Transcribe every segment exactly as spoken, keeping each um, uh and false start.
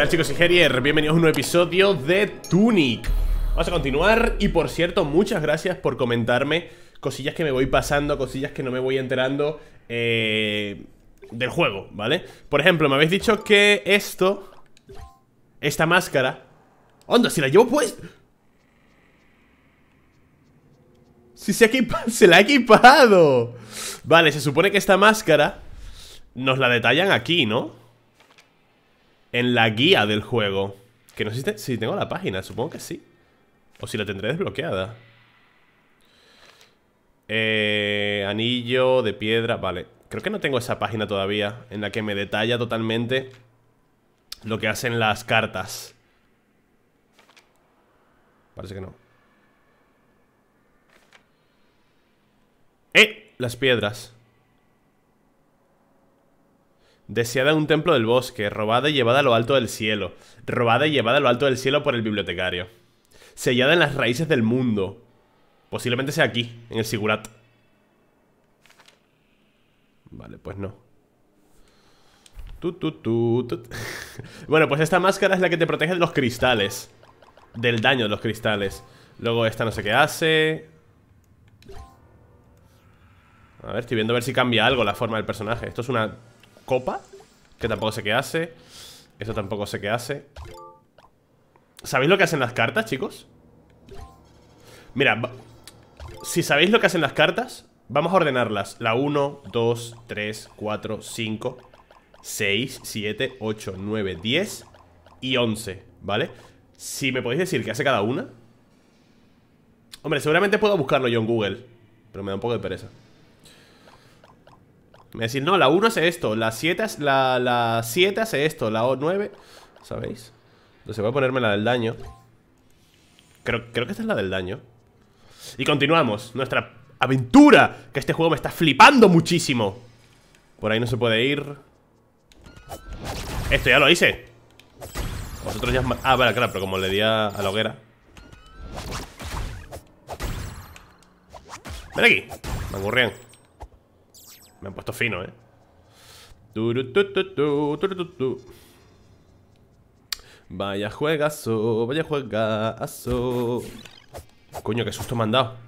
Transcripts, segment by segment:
tal, chicos? Soy Herier, bienvenidos a un nuevo episodio de Tunic. Vamos a continuar y, por cierto, muchas gracias por comentarme cosillas que me voy pasando, cosillas que no me voy enterando eh, del juego, ¿vale? Por ejemplo, me habéis dicho que esto, esta máscara... ¡Onda, si la llevo puesta! ¡Si se, equipa... se la ha equipado! Vale, se supone que esta máscara nos la detallan aquí, ¿no? En la guía del juego. Que no sé si, te... si tengo la página, supongo que sí. O si la tendré desbloqueada. Eh, anillo de piedra, vale. Creo que no tengo esa página todavía en la que me detalla totalmente lo que hacen las cartas. Parece que no. ¡Eh! Las piedras. Deseada en un templo del bosque, robada y llevada a lo alto del cielo. Robada y llevada a lo alto del cielo por el bibliotecario. Sellada en las raíces del mundo. Posiblemente sea aquí, en el Sigurat. Vale, pues no. Tu, tu, tu, tu. Bueno, pues esta máscara es la que te protege de los cristales. Del daño de los cristales. Luego esta no sé qué hace. A ver, estoy viendo a ver si cambia algo la forma del personaje. Esto es una copa, que tampoco sé qué hace. Esto tampoco sé qué hace. ¿Sabéis lo que hacen las cartas, chicos? Mira, si sabéis lo que hacen las cartas, vamos a ordenarlas. La uno, dos, tres, cuatro, cinco, seis, siete, ocho, nueve, diez y once, ¿vale? Si me podéis decir qué hace cada una. Hombre, seguramente puedo buscarlo yo en Google, pero me da un poco de pereza. Me decís, no, la uno hace esto, la siete, la, la siete hace esto, la nueve, ¿sabéis? Entonces voy a ponerme la del daño. Creo, creo que esta es la del daño. Y continuamos nuestra aventura, que este juego me está flipando muchísimo. Por ahí no se puede ir. Esto ya lo hice. Vosotros ya... Ah, vale, claro, pero como le di a, a la hoguera. Ven aquí, me aburrían. Me han puesto fino, eh. Vaya juegazo, vaya juegazo. Coño, qué susto me han dado.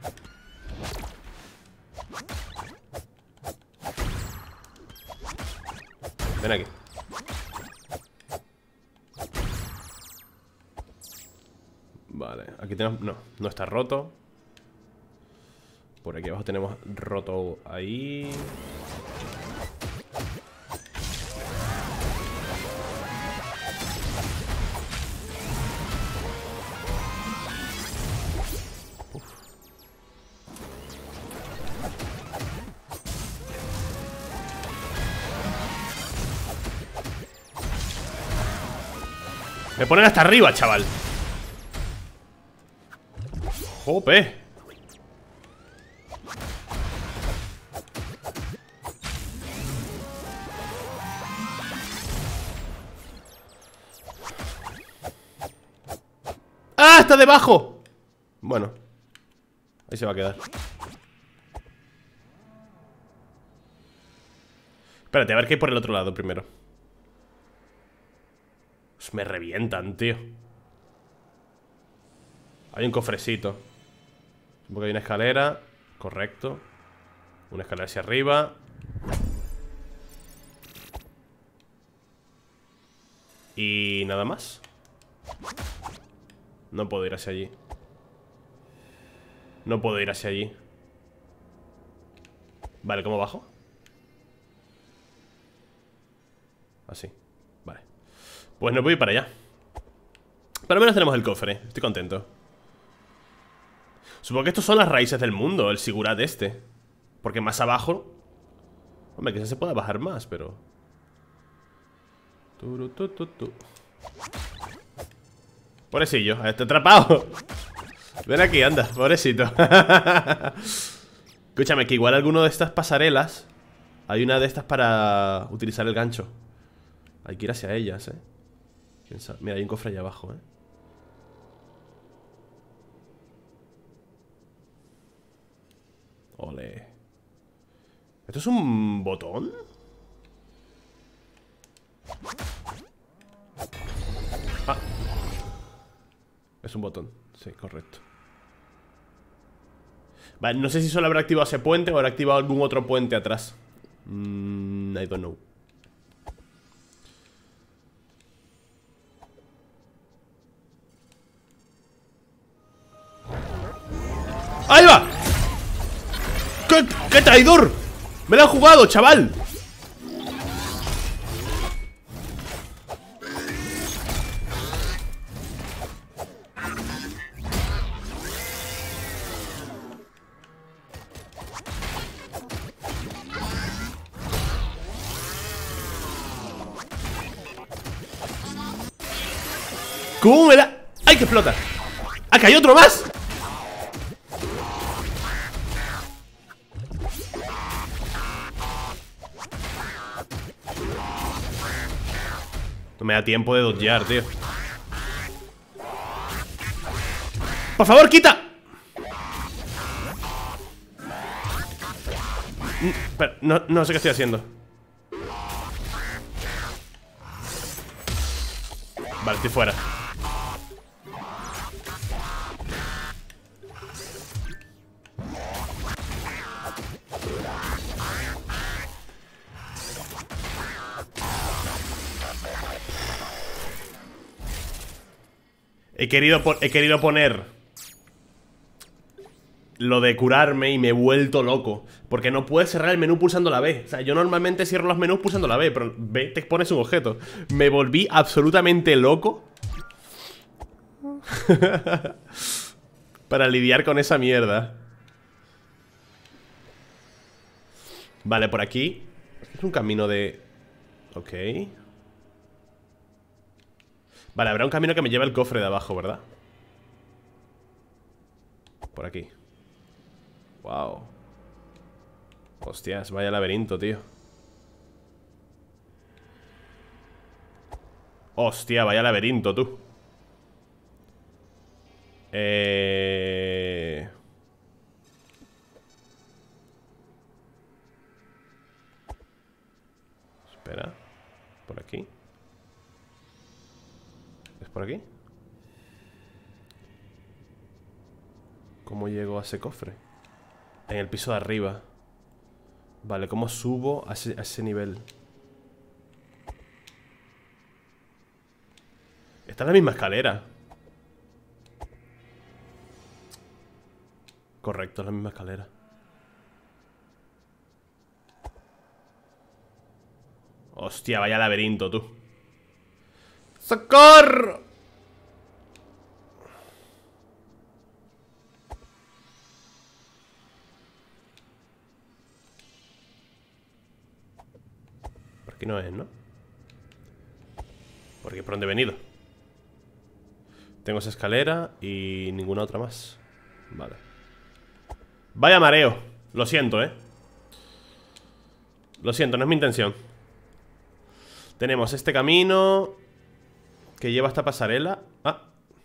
Ven aquí. Vale, aquí tenemos... No, no está roto. Por aquí abajo tenemos roto ahí. Uf. Me ponen hasta arriba, chaval. Jope. ¡Ah! ¡Está debajo! Bueno, ahí se va a quedar. Espérate, a ver qué hay por el otro lado primero. Pues me revientan, tío. Hay un cofrecito. Supongo que hay una escalera. Correcto. Una escalera hacia arriba. Y nada más. No puedo ir hacia allí. No puedo ir hacia allí. Vale, ¿cómo bajo? Así, vale. Pues no voy para allá. Pero al menos tenemos el cofre, estoy contento. Supongo que estos son las raíces del mundo, el Sigurat este. Porque más abajo... Hombre, quizás se pueda bajar más, pero... Tu, tu, tu, tu. Pobrecillo, está atrapado. Ven aquí, anda, pobrecito. Escúchame, que igual alguno de estas pasarelas hay una de estas para utilizar el gancho. Hay que ir hacia ellas, eh. ¿Quién sabe? Mira, hay un cofre allá abajo, eh. Ole. ¿Esto es un botón? un botón. Sí, correcto. Vale, no sé si solo habrá activado ese puente o habrá activado algún otro puente atrás. mm, I don't know. ¡Ahí va! ¡Qué, qué traidor! ¡Me lo han jugado, chaval! ¿Cómo me la...? ¡Ay, que explota! ¡Ah, que hay otro más! No me da tiempo de dodgear, tío. ¡Por favor, quita! Espera, no, no sé qué estoy haciendo. Vale, estoy fuera. He querido, he querido poner lo de curarme y me he vuelto loco. Porque no puedes cerrar el menú pulsando la B. O sea, yo normalmente cierro los menús pulsando la B, pero B te pones un objeto. Me volví absolutamente loco para lidiar con esa mierda. Vale, por aquí es un camino de... Ok. Vale, habrá un camino que me lleva al cofre de abajo, ¿verdad? Por aquí. Wow. Hostias, vaya laberinto, tío. Hostia, vaya laberinto, tú. Eh... Espera. Por aquí. ¿Es por aquí? ¿Cómo llego a ese cofre? En el piso de arriba. Vale, ¿cómo subo a ese, a ese nivel? Está en la misma escalera. Correcto, es la misma escalera. Hostia, vaya laberinto, tú. ¡Socorro! Por aquí no es, ¿no? Porque por dónde he venido. Tengo esa escalera y ninguna otra más. Vale. Vaya mareo. Lo siento, ¿eh? Lo siento, no es mi intención. Tenemos este camino que lleva hasta pasarela. Ah.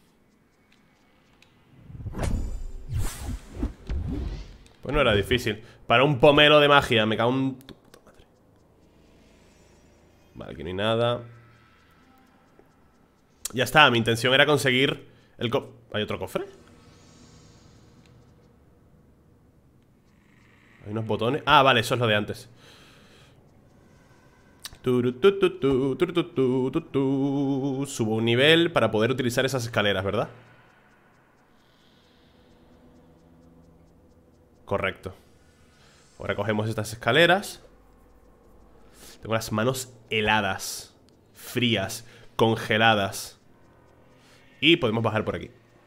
Pues no era difícil. Para un pomelo de magia, me cago en... Vale, aquí no hay nada. Ya está, mi intención era conseguir el co... ¿Hay otro cofre? Hay unos botones. Ah, vale, eso es lo de antes. Subo un nivel para poder utilizar esas escaleras, ¿verdad? Correcto. Ahora cogemos estas escaleras. Tengo las manos heladas, frías, congeladas. Y podemos bajar por aquí.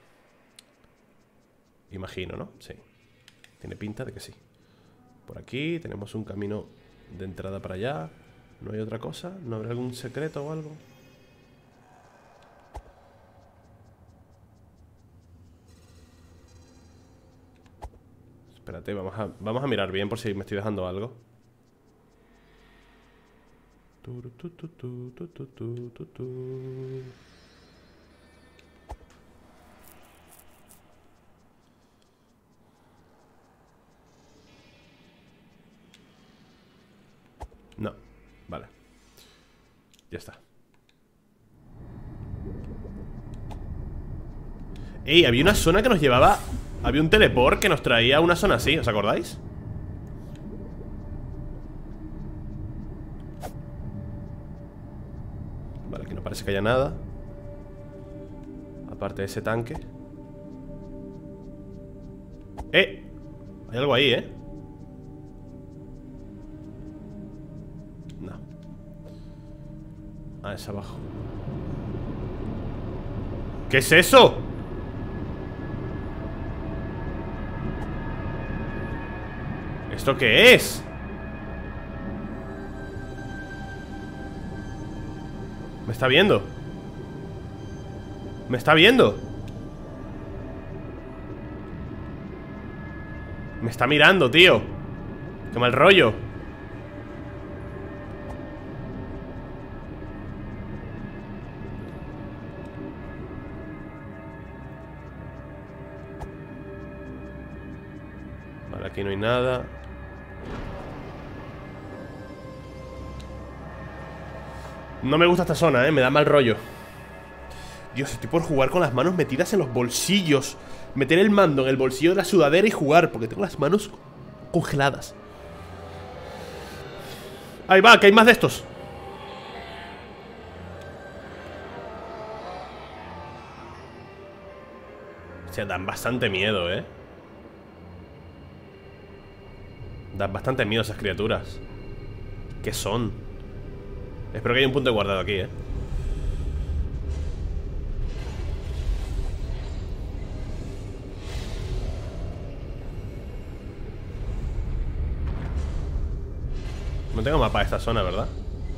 Imagino, ¿no? Sí. Tiene pinta de que sí. Por aquí tenemos un camino de entrada para allá. ¿No hay otra cosa? ¿No habrá algún secreto o algo? Espérate, vamos a, vamos a mirar bien por si me estoy dejando algo. No, vale. Ya está. Ey, había una zona que nos llevaba... Había un teleport que nos traía a una zona así, ¿os acordáis? Vale, aquí no parece que haya nada. Aparte de ese tanque. ¡Eh! Hay algo ahí, ¿eh? No. Ah, es abajo. ¿Qué es eso? ¿Esto qué es? ¿Me está viendo? ¿Me está viendo? Me está mirando, tío. Qué mal rollo. Vale, aquí no hay nada. No me gusta esta zona, eh, me da mal rollo. Dios, estoy por jugar con las manos metidas en los bolsillos. Meter el mando en el bolsillo de la sudadera y jugar, porque tengo las manos congeladas. Ahí va, que hay más de estos. O sea, dan bastante miedo, eh. Dan bastante miedo esas criaturas. ¿Qué son? Espero que haya un punto de guardado aquí, eh. No tengo mapa de esta zona, ¿verdad?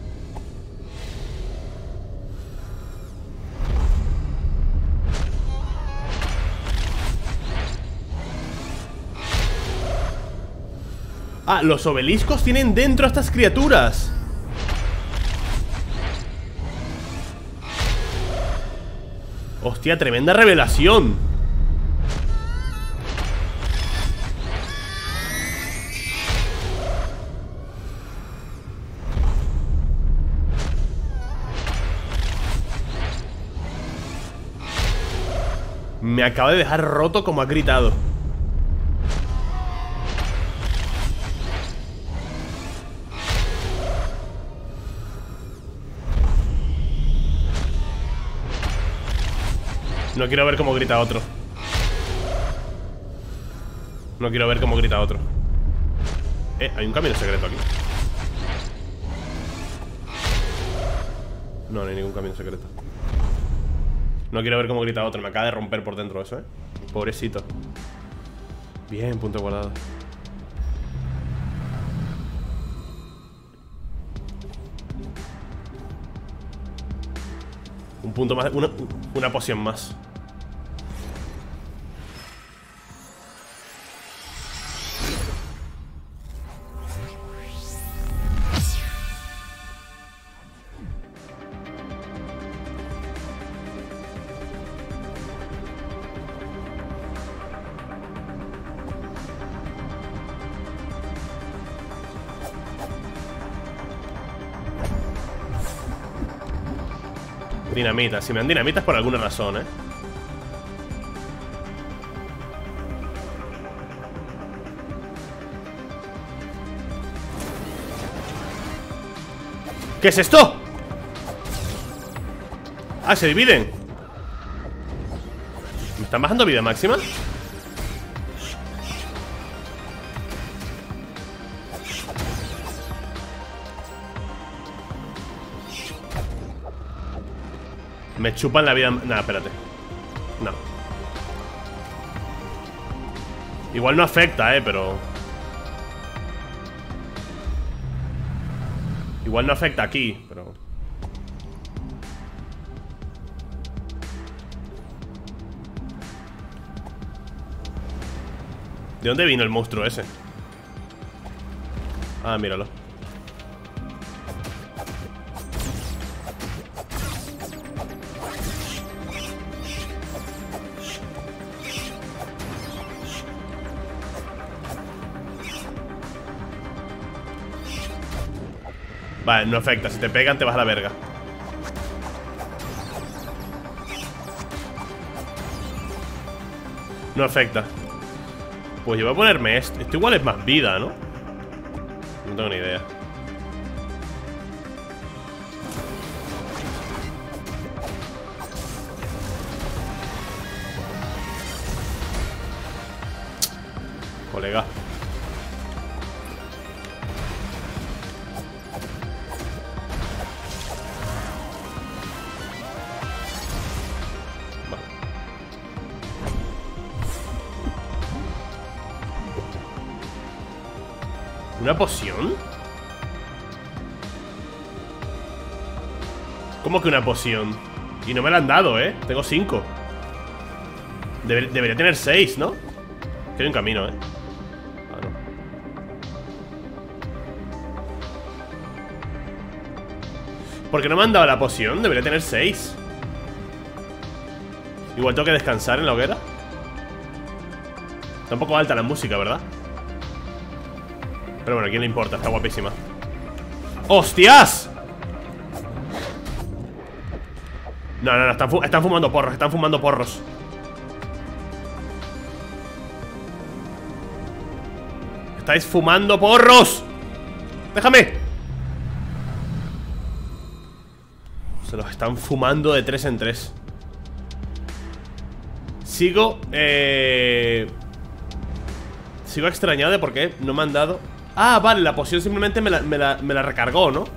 Ah, los obeliscos tienen dentro a estas criaturas. Hostia, tremenda revelación. Me acaba de dejar roto como ha gritado. No quiero ver cómo grita otro. No quiero ver cómo grita otro. Eh, hay un camino secreto aquí. No, no hay ningún camino secreto. No quiero ver cómo grita otro. Me acaba de romper por dentro eso, eh. Pobrecito. Bien, punto guardado. Un punto más, una, una poción más. Dinamita, si me dan dinamitas por alguna razón, eh. ¿Qué es esto? Ah, se dividen. ¿Me están bajando vida máxima? Me chupan la vida... Nah, espérate. No. Igual no afecta, eh, pero... Igual no afecta aquí, pero... ¿De dónde vino el monstruo ese? Ah, míralo. Vale, no afecta. Si te pegan te vas a la verga. No afecta. Pues yo voy a ponerme esto. Esto igual es más vida, ¿no? No tengo ni idea. Colega. Vale. ¿Una poción? ¿Cómo que una poción? Y no me la han dado, ¿eh? Tengo cinco. Deber- debería tener seis, ¿no? Estoy en camino, ¿eh? Ah, no. ¿Por qué no me han dado la poción? Debería tener seis. Igual tengo que descansar en la hoguera. Está un poco alta la música, ¿verdad? Pero bueno, ¿a quién le importa? Está guapísima. ¡Hostias! No, no, no, están, fu están fumando porros, están fumando porros. ¡Estáis fumando porros! ¡Déjame! Se los están fumando de tres en tres. Sigo, eh... Sigo extrañado de por qué no me han dado... Ah, vale, la poción simplemente me la, me la, me la recargó, ¿no?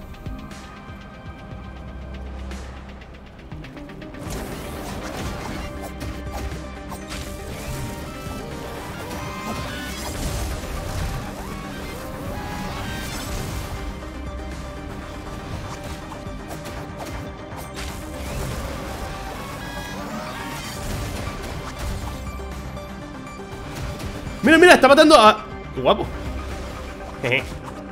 Mira, mira, está matando a... ¡Qué guapo! Jeje.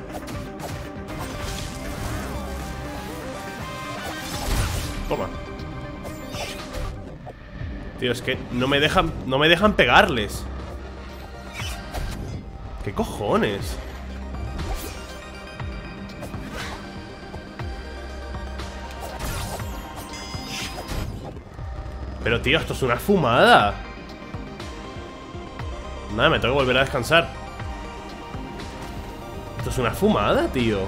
Toma. Tío, es que no me dejan... No me dejan pegarles. ¿Qué cojones? Pero tío, esto es una fumada. Nada, me tengo que volver a descansar. Esto es una fumada, tío.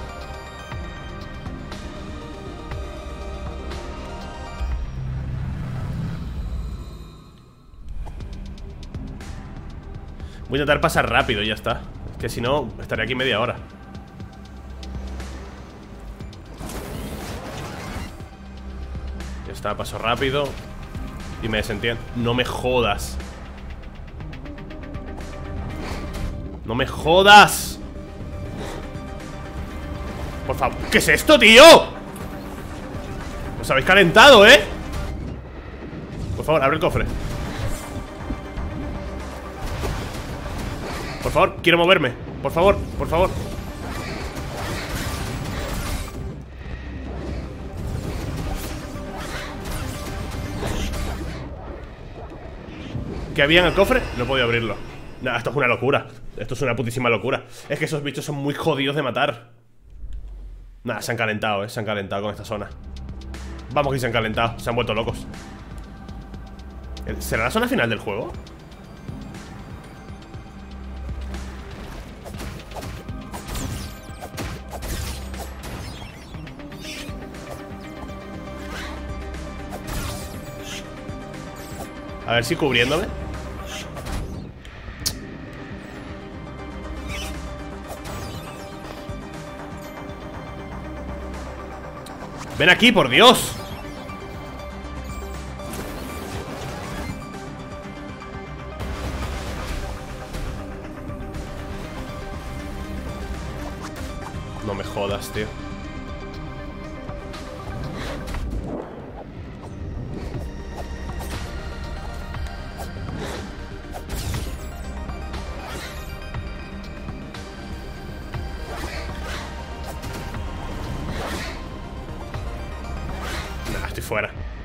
Voy a intentar pasar rápido y ya está. Es que si no, estaré aquí media hora. Ya está, paso rápido. Y me desentiendo. No me jodas. ¡No me jodas! Por favor, ¿qué es esto, tío? Os habéis calentado, ¿eh? Por favor, abre el cofre. Por favor, quiero moverme. Por favor, por favor. ¿Qué había en el cofre? No he podido abrirlo. Nah, esto es una locura. Esto es una putísima locura. Es que esos bichos son muy jodidos de matar. Nah, se han calentado, eh. Se han calentado con esta zona. Vamos que se han calentado. Se han vuelto locos. ¿Será la zona final del juego? A ver si cubriéndome. Ven aquí, por Dios. No me jodas, tío. Fuera.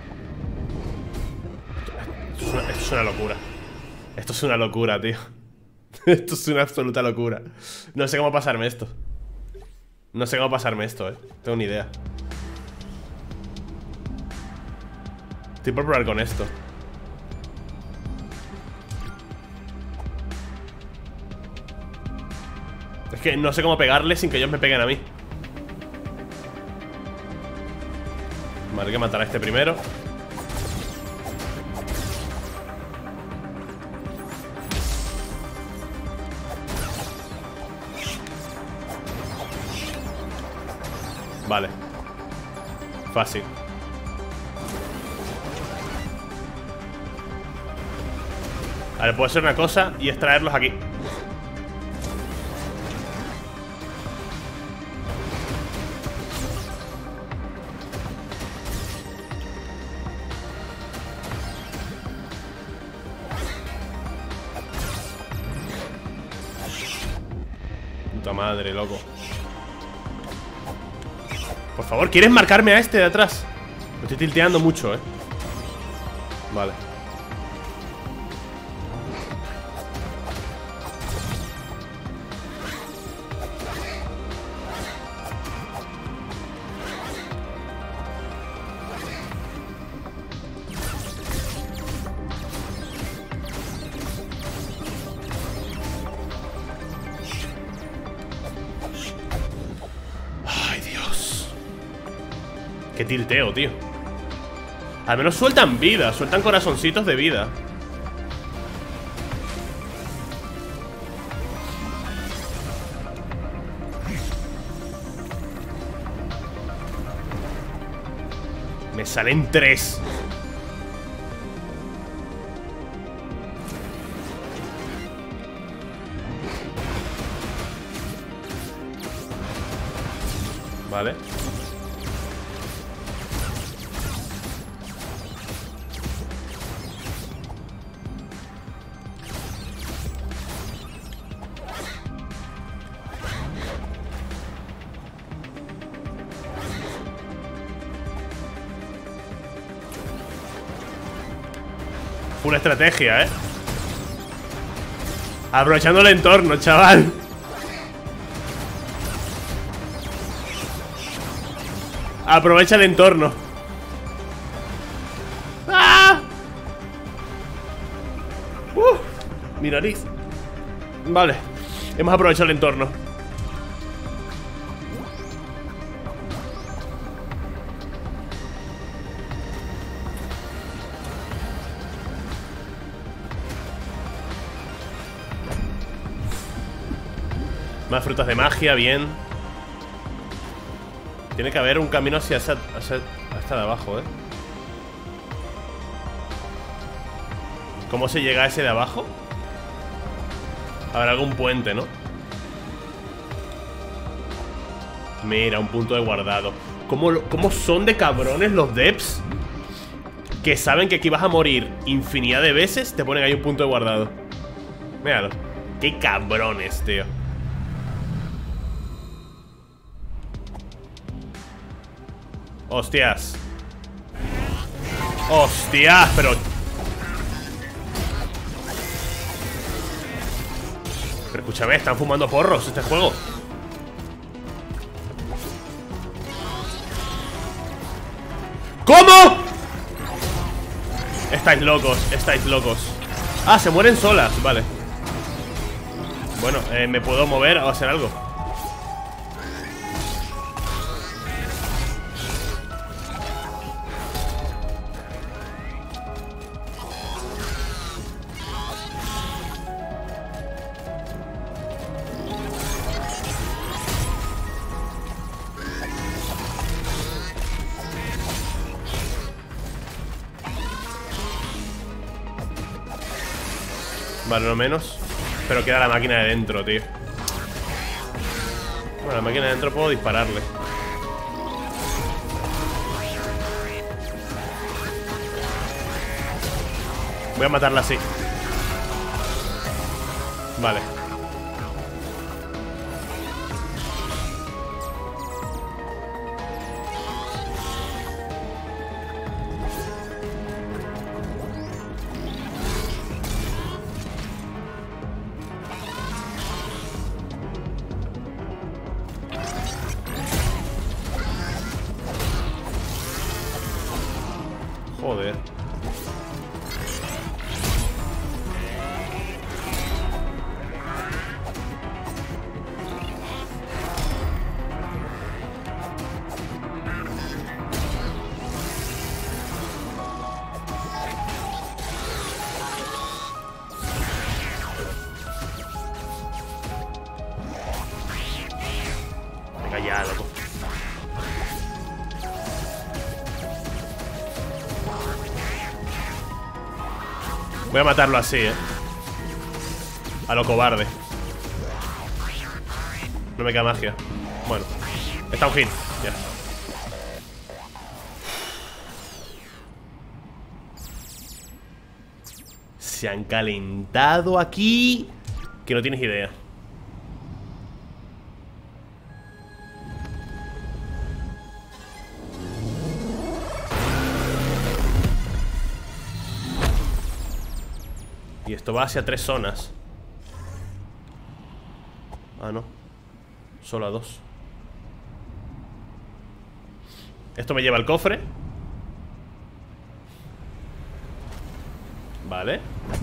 Esto es, una, esto es una locura. Esto es una locura, tío. Esto es una absoluta locura. No sé cómo pasarme esto. No sé cómo pasarme esto, eh. Tengo ni idea. Estoy por probar con esto. Es que no sé cómo pegarle sin que ellos me peguen a mí. Vale, hay que matar a este primero. Vale. Fácil. A ver, puedo hacer una cosa y es traerlos aquí. Puta madre, loco. Por favor, ¿quieres marcarme a este de atrás? Lo estoy tilteando mucho, eh. Vale. Qué tilteo, tío. Al menos sueltan vida, sueltan corazoncitos de vida. Me salen tres. Vale. Una estrategia, ¿eh? Aprovechando el entorno, chaval. Aprovecha el entorno. ¡Ah! Uh, mi nariz. Vale. Hemos aprovechado el entorno. Más frutas de magia, bien. Tiene que haber un camino hacia esa, hacia, hasta de abajo, ¿eh? ¿Cómo se llega a ese de abajo? Habrá algún puente, ¿no? Mira, un punto de guardado. ¿Cómo, cómo son de cabrones los devs? Que saben que aquí vas a morir infinidad de veces. Te ponen ahí un punto de guardado. Míralo. Qué cabrones, tío. Hostias. Hostias, pero... Pero escúchame, están fumando porros este juego. ¿Cómo? Estáis locos, estáis locos. Ah, se mueren solas, vale. Bueno, eh, ¿me puedo mover o hacer algo? Vale, no menos. Pero queda la máquina de dentro, tío. Bueno, la máquina de dentro puedo dispararle. Voy a matarla así. Vale. Joder. ya, loco. Voy a matarlo así, eh. A lo cobarde. No me queda magia. Bueno, está un hit. Ya. Se han calentado aquí, que no tienes idea. Y esto va hacia tres zonas. Ah, no. Solo a dos. Esto me lleva al cofre. Vale.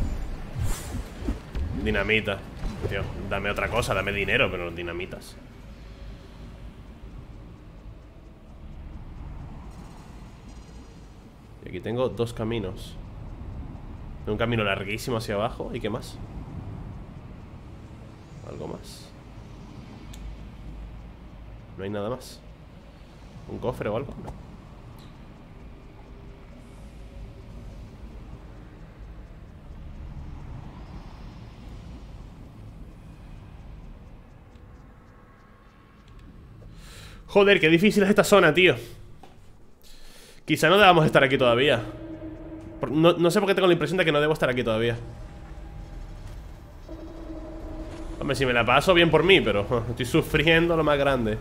Dinamita. Tío, dame otra cosa, dame dinero, pero no dinamitas. Y aquí tengo dos caminos. Un camino larguísimo hacia abajo. ¿Y qué más? Algo más. No hay nada más. ¿Un cofre o algo? No. Joder, qué difícil es esta zona, tío. Quizá no debamos estar aquí todavía. No, no sé por qué tengo la impresión de que no debo estar aquí todavía. Hombre, si me la paso bien por mí, pero estoy sufriendo lo más grande.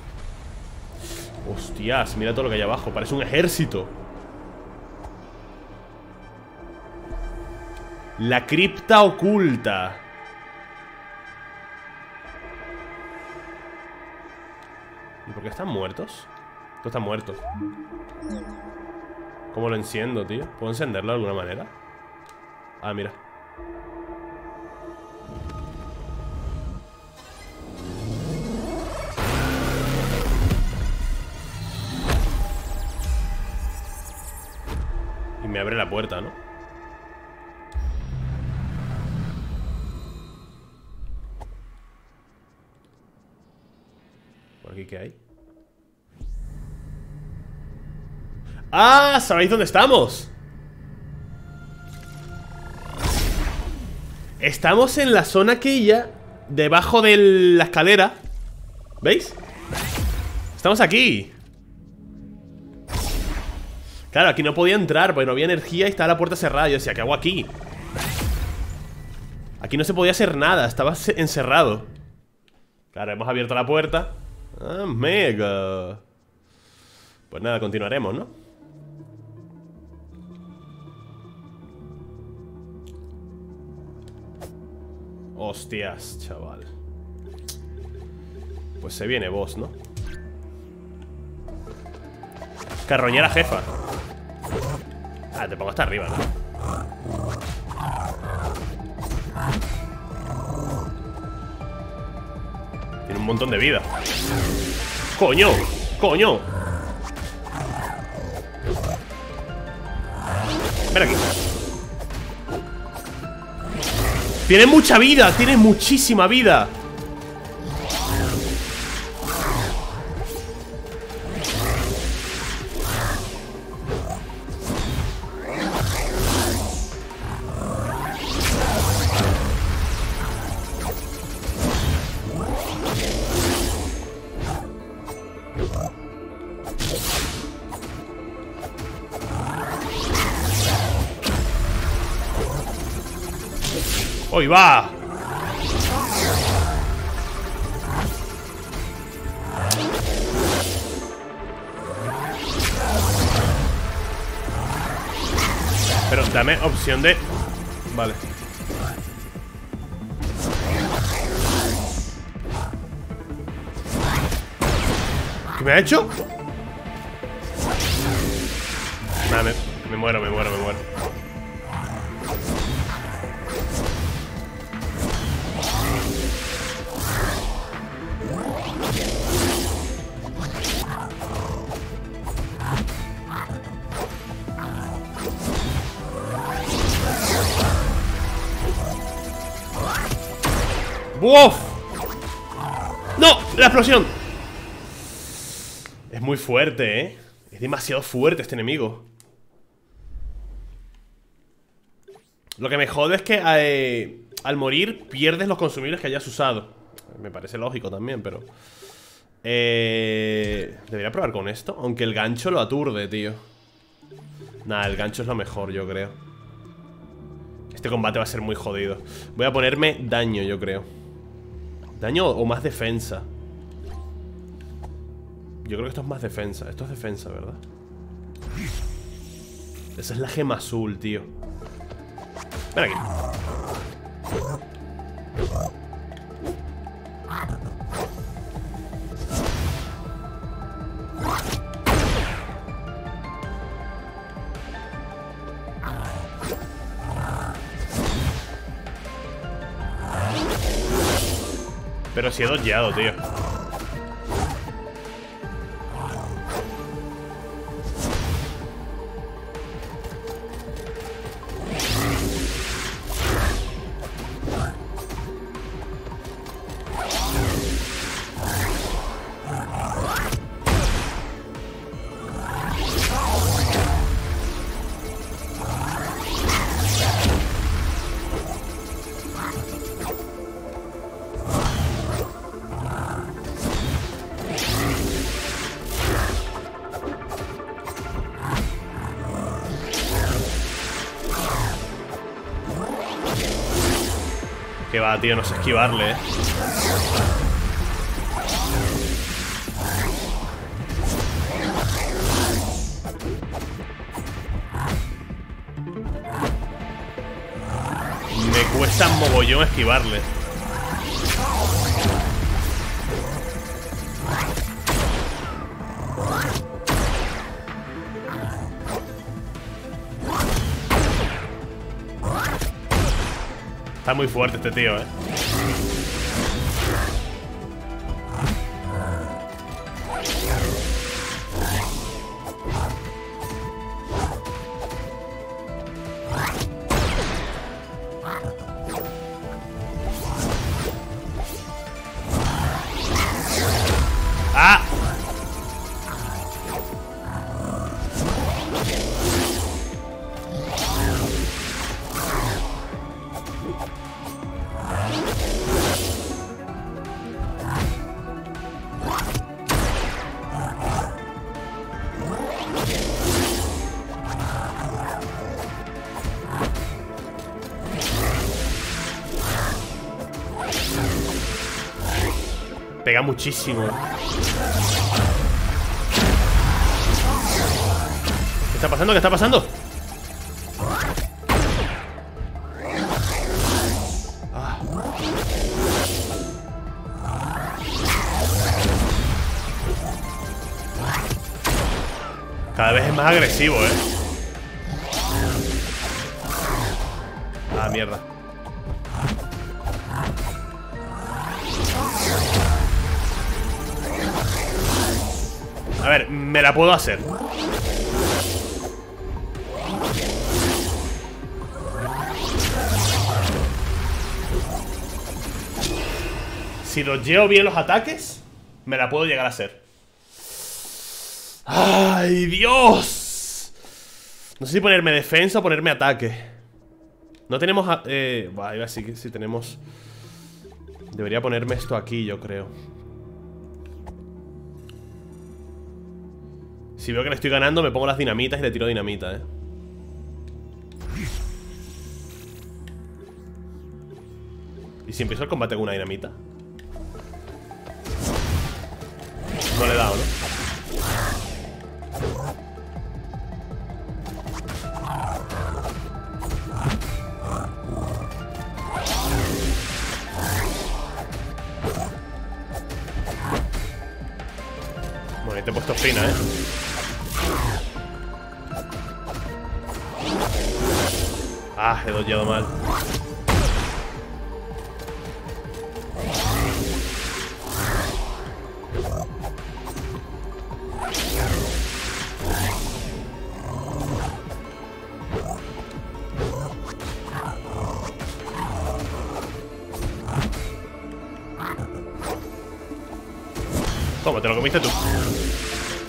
Hostias, mira todo lo que hay abajo. Parece un ejército. La cripta oculta. ¿Y por qué están muertos? Esto está muerto. ¿Cómo lo enciendo, tío? ¿Puedo encenderlo de alguna manera? Ah, mira. Y me abre la puerta, ¿no? ¿Por aquí qué hay? ¡Ah! ¿Sabéis dónde estamos? Estamos en la zona aquella debajo de la escalera. ¿Veis? Estamos aquí. Claro, aquí no podía entrar porque no había energía y estaba la puerta cerrada. Yo decía, ¿qué hago aquí? Aquí no se podía hacer nada, estaba encerrado. Claro, hemos abierto la puerta. Amigo. Pues nada, continuaremos, ¿no? Hostias, chaval. Pues se viene boss, ¿no? Carroñera jefa. Ah, te pongo hasta arriba, ¿no? Tiene un montón de vida. ¡Coño! ¡Coño! Ven aquí. Tiene mucha vida, tiene muchísima vida. ¡Hoy va! Pero dame opción de... Vale. ¿Qué me ha hecho? Nada, me, me muero, me muero, me muero. ¡Uf! ¡No! ¡La explosión! Es muy fuerte, ¿eh? Es demasiado fuerte este enemigo. Lo que me jode es que eh, al morir pierdes los consumibles que hayas usado. Me parece lógico también, pero... Eh, debería probar con esto. Aunque el gancho lo aturde, tío. Nada, el gancho es lo mejor, yo creo. Este combate va a ser muy jodido. Voy a ponerme daño, yo creo. Daño o más defensa. Yo creo que esto es más defensa. Esto es defensa, ¿verdad? Esa es la gema azul, tío. Ven aquí. Pero si he dodgeado, tío. Que va, tío, no sé esquivarle, eh. Me cuesta mogollón esquivarle. Está muy fuerte este tío, eh. ¡Ah! Pega muchísimo. ¿Qué está pasando? ¿Qué está pasando? Ah. Cada vez es más agresivo, eh. Ah, mierda. A ver, me la puedo hacer. Si dodgeo bien los ataques, me la puedo llegar a hacer. ¡Ay, Dios! No sé si ponerme defensa o ponerme ataque. No tenemos... Eh, bueno, iba a decir que si tenemos... Debería ponerme esto aquí, yo creo. Si veo que le estoy ganando, me pongo las dinamitas y le tiro dinamita, eh. ¿Y si empiezo el combate con una dinamita? No le he dado, ¿no? Bueno, ahí te he puesto fina, eh. Ah, he dodgeado mal. Toma, te lo comiste tú.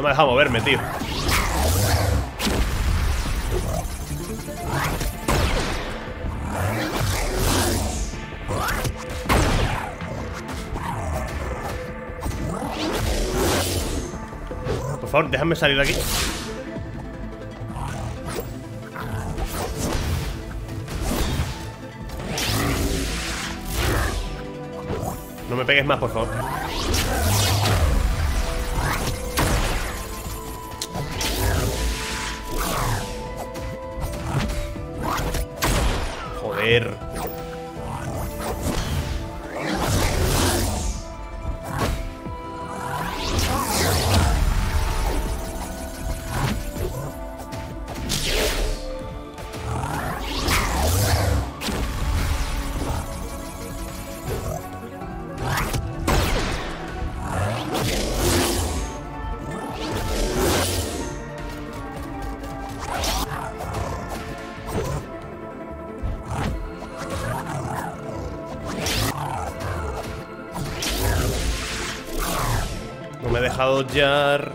me ha dejado moverme, tío. Por favor, déjame salir de aquí. No me pegues más, por favor. Joder. No me he dejado hollar.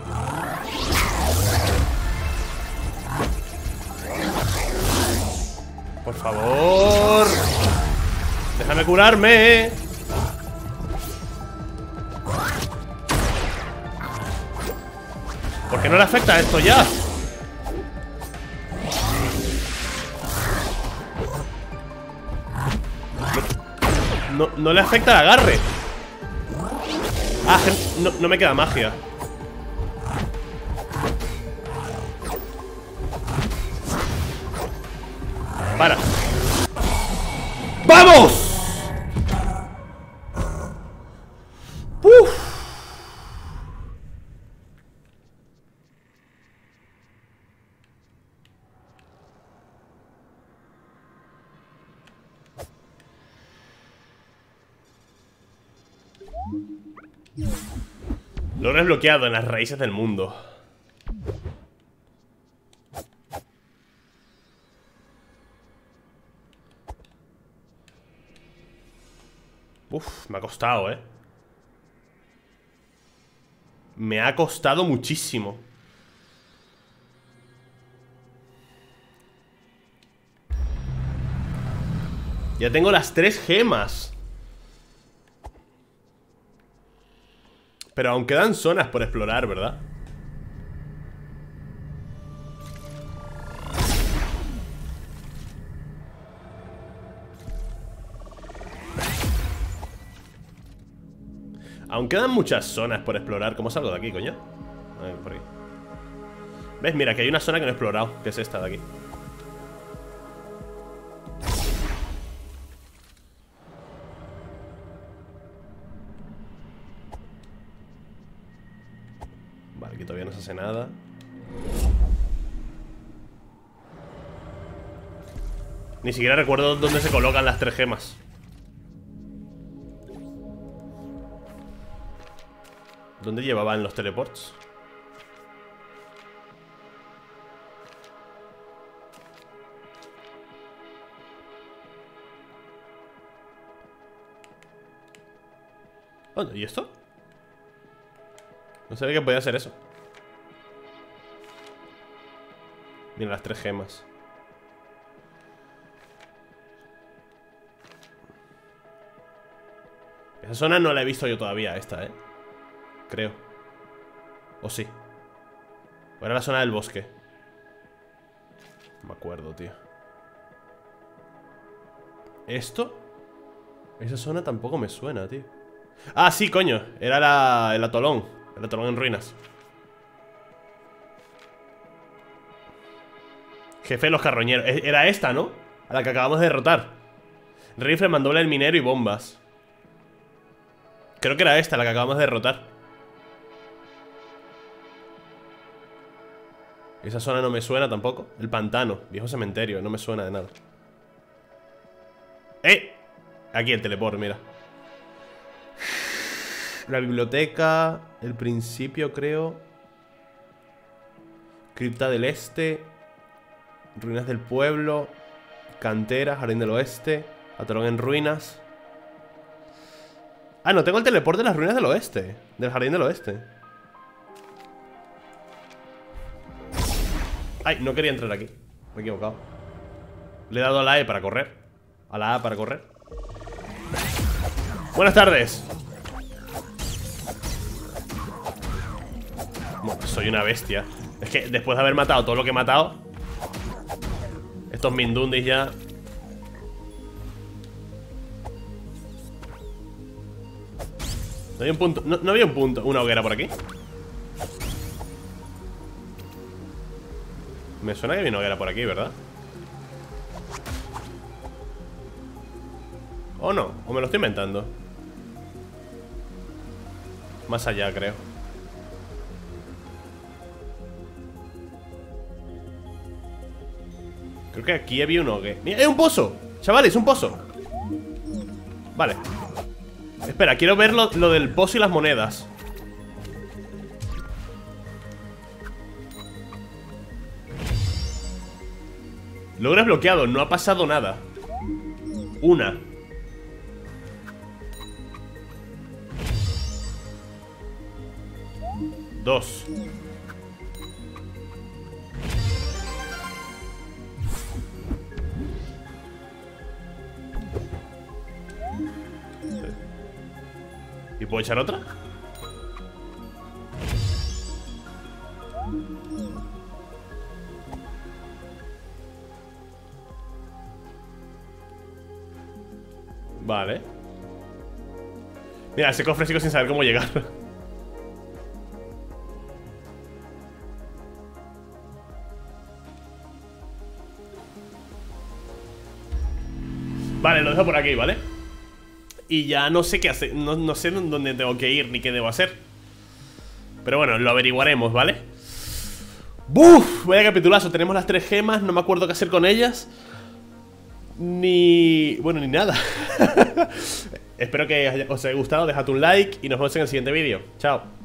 Por favor, déjame curarme. ¿Por qué no le afecta esto ya? No, no, no le afecta el agarre. Ah, no, no me queda magia. Para. ¡Vamos! ¡Uf! Lo he desbloqueado en las raíces del mundo. Uf, me ha costado, eh. Me ha costado muchísimo. Ya tengo las tres gemas. Pero aún quedan zonas por explorar, ¿verdad? Aún quedan muchas zonas por explorar. ¿Cómo salgo de aquí, coño? A ver, por aquí. ¿Ves? Mira, que hay una zona que no he explorado, que es esta de aquí. Vale, aquí todavía no se hace nada. Ni siquiera recuerdo dónde se colocan las tres gemas. ¿Dónde llevaban los teleports? ¿Dónde? ¿Y esto? No sabía que podía hacer eso. Mira las tres gemas. Esa zona no la he visto yo todavía, esta, eh. Creo. ¿O sí? ¿O era la zona del bosque? No me acuerdo, tío. ¿Esto? Esa zona tampoco me suena, tío. Ah, sí, coño. Era la, el atolón. El atolón en ruinas. Jefe de los carroñeros. Era esta, ¿no? A la que acabamos de derrotar. Rifle, mandoble del minero y bombas. Creo que era esta la que acabamos de derrotar. Esa zona no me suena tampoco. El pantano, viejo cementerio. No me suena de nada. ¡Eh! Aquí el teleport, mira. La biblioteca. El principio, creo. Cripta del Este. Ruinas del pueblo. Cantera, Jardín del Oeste. Atolón en ruinas. Ah, no, tengo el teleport de las ruinas del oeste. Del Jardín del Oeste. Ay, no quería entrar aquí. Me he equivocado. Le he dado a la E para correr. A la A para correr. Buenas tardes. Bueno, soy una bestia. Es que después de haber matado todo lo que he matado, estos mindundis ya... No había un punto, no, no había un punto, una hoguera por aquí. Me suena que había una hoguera por aquí, ¿verdad? ¿O no? ¿O me lo estoy inventando? Más allá, creo. Creo que aquí había uno que... ¡Mira! ¡Es un pozo! Chavales, un pozo. Vale. Espera, quiero ver lo, lo del pozo y las monedas. Logro desbloqueado, no ha pasado nada. Una. Dos. ¿Y puedo echar otra? Vale. Mira, ese cofre sigo sin saber cómo llegar. Vale, lo dejo por aquí, ¿vale? Y ya no sé qué hacer, no, no sé dónde tengo que ir ni qué debo hacer. Pero bueno, lo averiguaremos, ¿vale? ¡Buf! Vaya capitulazo, tenemos las tres gemas, no me acuerdo qué hacer con ellas. Ni... bueno, ni nada. Espero que os haya gustado, dejad un like y nos vemos en el siguiente vídeo. Chao.